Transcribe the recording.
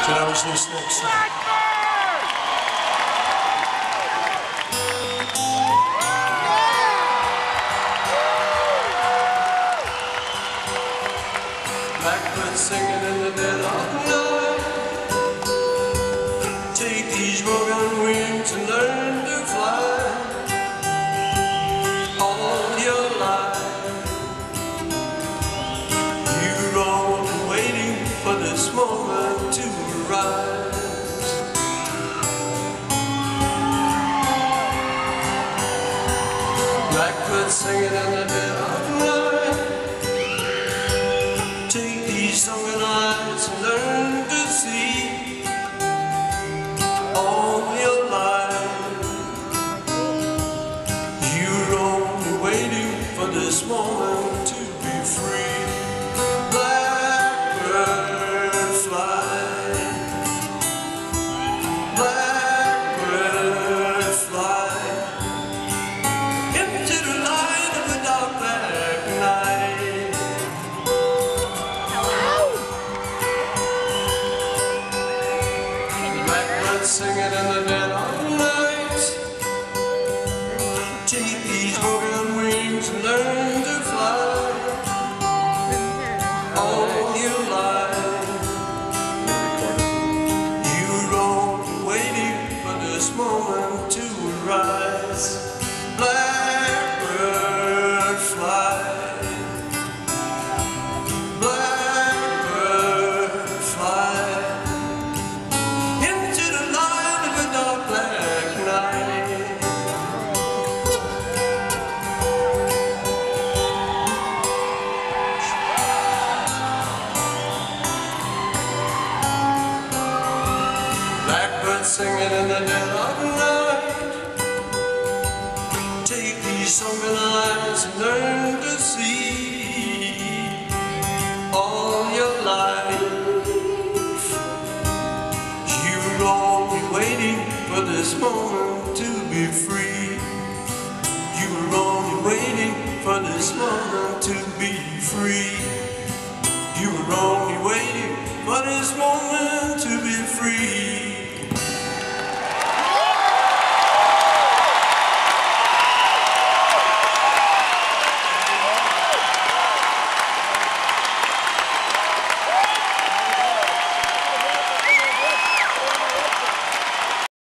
Can I was this next song? Blackbird singing in the dead of night. Take these broken wings and learn to fly all your life. You're only waiting for this moment to rise. Blackbird singing in the dead of night. Take these sunken eyes and learn to see all your life. You're only waiting for this moment to be free. Blackbird fly. Blackbird fly into the light of the dark black night. Blackbird singing in the dead of night. Take these broken wings and learn to fly all your life. You're only waiting for this moment to rise. Blackbird fly. Blackbird fly into the light of a dark black night. Blackbird singing in the dead of night. Take these sunken eyes and learn to see all your life. You're only waiting for this moment to be free. You were only waiting for this moment to be free. You were only waiting for this moment to be free.